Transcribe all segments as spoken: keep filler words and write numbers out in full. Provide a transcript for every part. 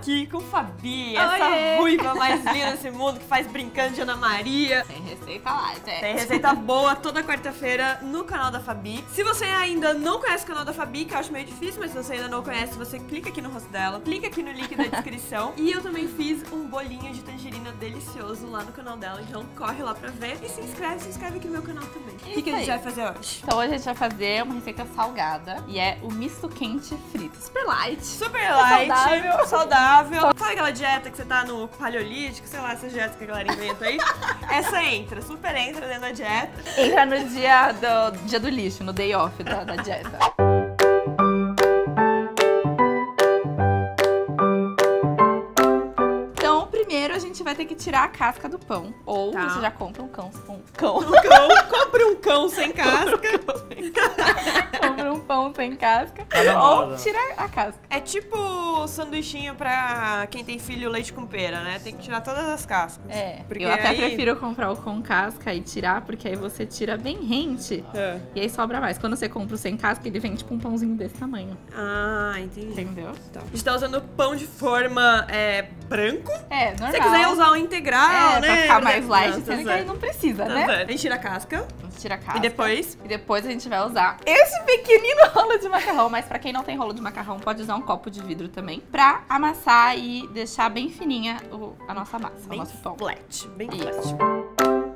aqui com Fabi, essa Oiê. ruiva mais linda desse mundo que faz Brincando de Ana Maria. Tem receita lá, gente. Tem receita boa toda quarta-feira no canal da Fabi. Se você ainda não conhece o canal da Fabi, que eu acho meio difícil, mas se você ainda não conhece, você clica aqui no rosto dela, clica aqui no link da descrição. E eu também fiz um bolinho de tangerina delicioso lá no canal dela, então corre lá pra ver. E se inscreve, se inscreve aqui no meu canal também. O que, que a gente vai fazer hoje? Então hoje a gente vai fazer uma receita salgada e é o misto quente frito. Super light. Super light, saudável. saudável. Sabe aquela dieta que você tá no paleolítico, sei lá, essas dietas que a galera inventa aí? Essa entra, super entra dentro da dieta. Entra no dia do, dia do lixo, no day off da, da dieta. Então, primeiro a gente vai ter que tirar a casca do pão. Ou Tá. você já compra um cão. Um cão. Um cão, compre um cão sem casca. Compra um pão sem casca. Tá na Ou moda. tira a casca. É tipo sanduichinho pra quem tem filho leite com pera, né? Tem que tirar todas as cascas. É, Porque eu até aí... prefiro comprar o com casca e tirar, porque aí você tira bem rente. É. E aí sobra mais. Quando você compra o sem casca, ele vem tipo um pãozinho desse tamanho. Ah, entendi. Entendeu? Tá. A gente tá usando pão de forma é, branco. É, Se normal. você quiser usar um integral, é, né? pra ficar mais light, Não, tá sendo que certo. aí não precisa, Tá né? certo. A gente tira a casca. A gente tira a casca. E depois? E depois a gente vai usar esse pequenino rolo de macarrão. Mas pra quem não tem rolo de macarrão, pode usar um copo de vidro também. Pra amassar e deixar bem fininha o, a nossa massa, Bem o nosso pão. flat. Bem Isso. flat.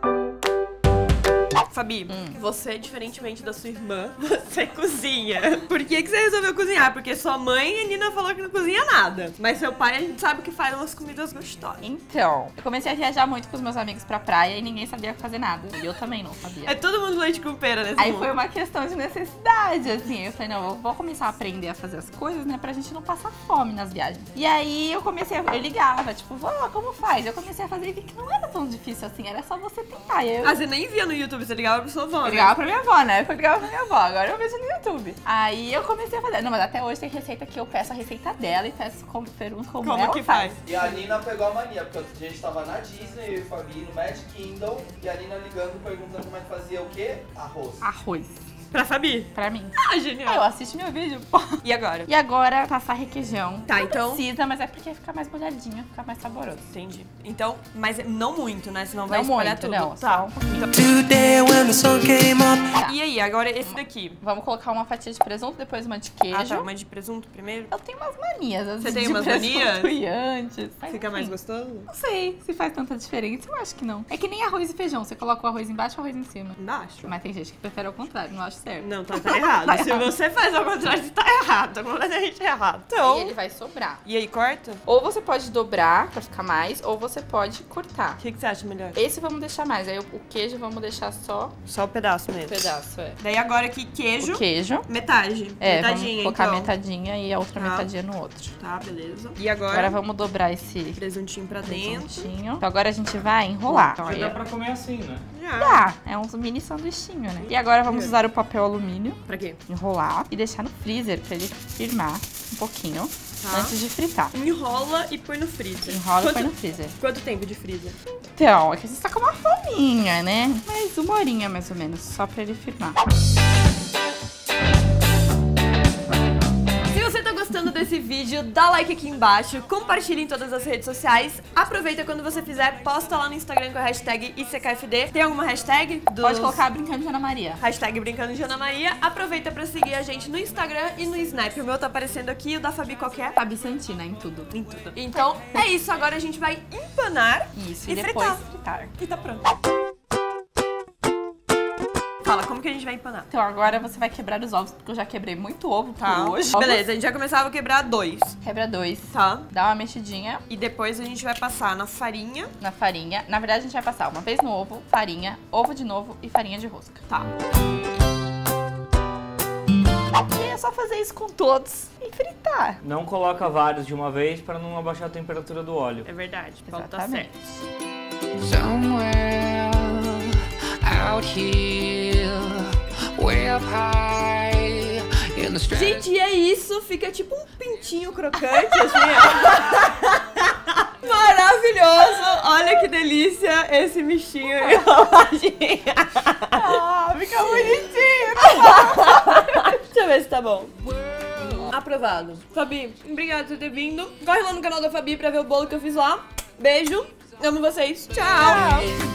Fabi, Hum. você, diferentemente da sua irmã, você cozinha. Por que, que você resolveu cozinhar? Porque sua mãe, a Nina, falou que não cozinha nada. Mas seu pai, a gente sabe que faz umas comidas gostosas. Então, eu comecei a viajar muito com os meus amigos pra praia e ninguém sabia fazer nada. E eu também não sabia. É todo mundo leite com pera nesse Aí mundo. foi uma questão de necessidade, assim. Eu falei, não, eu vou começar a aprender a fazer as coisas, né? Pra gente não passar fome nas viagens. E aí eu comecei, a, eu ligava, tipo, vó, como faz? Eu comecei a fazer e vi que não era tão difícil assim, era só você tentar. E aí eu Ah, você nem via no YouTube, você ligava pro sua avó, Eu né? ligava pra minha avó, né? Eu ligava pra minha avó, agora eu vejo no YouTube. Aí eu comecei a fazer. Não, mas até hoje tem receita que eu peço a receita dela e peço como, pergunto como, Como ela que faz. faz? E a Nina pegou a mania, porque outro dia a gente tava na Disney, eu e o Fabi, no Magic Kingdom, e a Nina ligando, perguntando como é que fazia o quê? Arroz. Arroz, Pra Fabi? pra mim. Ah, Aí eu genial. assisto meu vídeo, pô. E agora? E agora, passar requeijão. Tá, Não então- precisa, mas é porque fica mais molhadinho, fica mais saboroso. Entendi. Então, mas não muito, né? Senão vai Não espalhar muito, tudo. não. Tá. Só um pouquinho. Today when the sun came up. E aí, agora esse daqui. Vamos colocar uma fatia de presunto, depois uma de queijo. Ah, tá. Uma de presunto primeiro? Eu tenho umas manias, às Você vezes, tem de umas presunto manias? e antes. Mas, Fica mais enfim. gostoso? Não sei se faz tanta diferença, eu acho que não. É que nem arroz e feijão, você coloca o arroz embaixo e o arroz em cima. Embaixo. Mas tem gente que prefere ao contrário, não acho certo. Não, tá, tá errado. Tá Se errado. você faz ao contrário, você tá errado. Tá completamente errado. E Então... ele vai sobrar. E aí, corta? Ou você pode dobrar pra ficar mais, ou você pode cortar. O que, que você acha melhor? Esse vamos deixar mais, aí o o queijo vamos deixar só Só o pedaço um mesmo. pedaço, é. Daí agora aqui, queijo. O queijo. Metade. É, Metadinha, vamos colocar então. metadinha e a outra Tá. metadinha no outro. Tá, beleza. E agora, Agora vamos dobrar esse presuntinho pra dentro. presuntinho. Então agora a gente vai enrolar. Então, Já aí, dá pra comer assim, né? Já. dá, é um mini sanduichinho, né? E agora vamos usar o papel alumínio, Pra quê? enrolar e deixar no freezer pra ele firmar um pouquinho Tá. antes de fritar. Enrola e põe no freezer. Enrola e Quanto, põe no freezer. quanto tempo de freezer? Então, é que a gente tá com uma fominha, né? Mais uma horinha, mais ou menos, só pra ele firmar. Se você tá gostando desse vídeo, dá like aqui embaixo, compartilha em todas as redes sociais. Aproveita quando você fizer, posta lá no Instagram com a hashtag I C K F D. Tem alguma hashtag? Dos... Pode colocar Brincando de Ana Maria. Hashtag Brincando de Ana Maria. Aproveita pra seguir a gente no Instagram e no Snap. O meu tá aparecendo aqui, o da Fabi qualquer. Fabi Santina em tudo. Em tudo. Então, é isso. Agora a gente vai empanar Isso, e, e, depois fritar. fritar. E tá pronto. Fala, como que a gente vai empanar? Então agora você vai quebrar os ovos, porque eu já quebrei muito ovo Tá. por hoje. Beleza, a gente já começava a quebrar dois. Quebra dois. Tá. Dá uma mexidinha E depois a gente vai passar na farinha. na farinha. Na verdade, a gente vai passar uma vez no ovo, farinha, ovo de novo e farinha de rosca. Tá. E é só fazer isso com todos e fritar. Não coloca vários de uma vez para não abaixar a temperatura do óleo. É verdade. Falta Exatamente. certo. Somewhere out here, way up high in the stratosphere. Gente, e é isso. Fica tipo um pintinho crocante, assim, ó. Maravilhoso. Olha que delícia esse mexinho enroladinho. Ah, fica bonitinho. Deixa eu ver se tá bom. aprovado. Fabi, obrigada por ter vindo. Corre lá no canal da Fabi pra ver o bolo que eu fiz lá. Beijo, amo vocês. Tchau. Beijo.